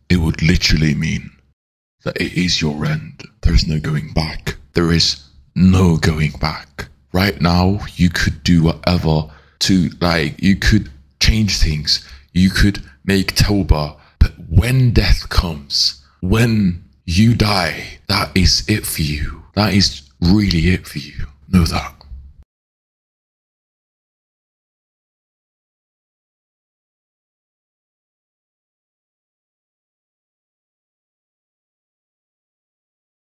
it would literally mean that it is your end. There is no going back. There is no going back. Right now, you could do whatever to, like, you could change things. You could make tawbah. But when death comes, when you die, that is it for you. That is really it for you. Know that.